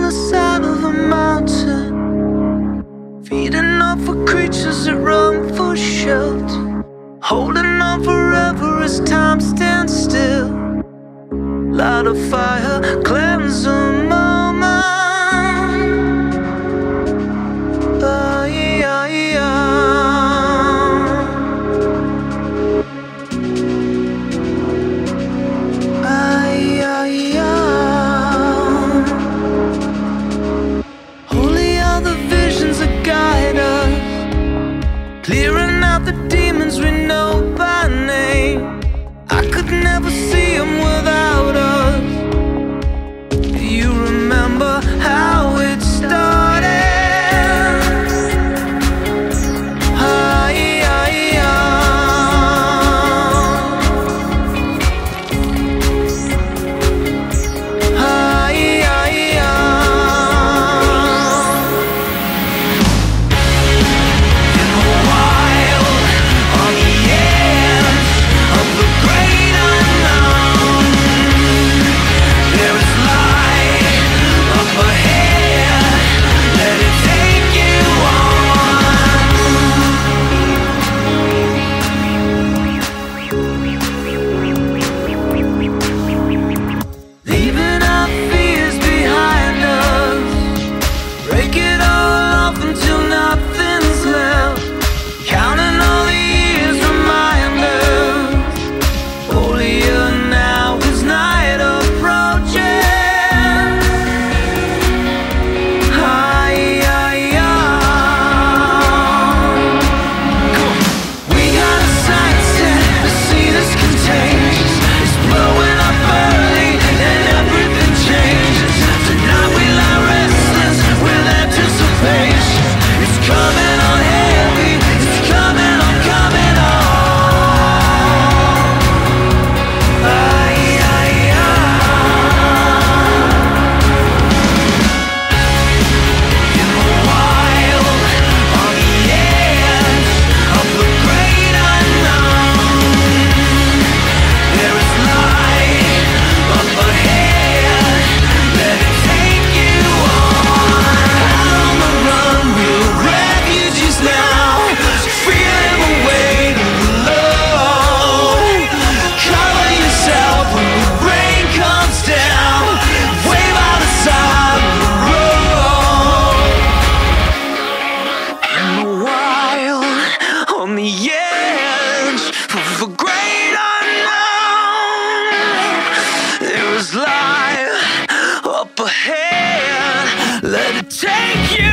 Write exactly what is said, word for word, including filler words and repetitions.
the side of a mountain, feeding off for creatures that run for shelter, holding on forever as time stands still. Light a fire, cleanse a moment. Oh, yeah, yeah. Ah, yeah, yeah. Holy are the visions that guide us, clearing out the demons we know by name. I could never see them without us. Do you remember how it started? Ah, yeah, yeah. Ah, yeah, yeah. In the wild, on the edge of the great unknown, there is light up ahead. Let it take you on. Leaving our fears behind us, break it all off until nothing's left. Counting all the years, remind us, holier now is night approaching. Ah, yeah, yeah. Come on. We got a sight set, the scene is contagious. It's blowing up early and everything changes. Tonight we lie restless with anticipation. It's coming on heavy, it's coming on, coming on. Ah, yeah, yeah. In the wild, on the edge of the great unknown, there is light up ahead. Let it take you on. Out on the run, we're refugees now, feeling the weight of love. Cover yourself when the rain comes down. Wave out the side of the road. In the wild, on the edge of a great unknown, there is light up ahead. Let it take you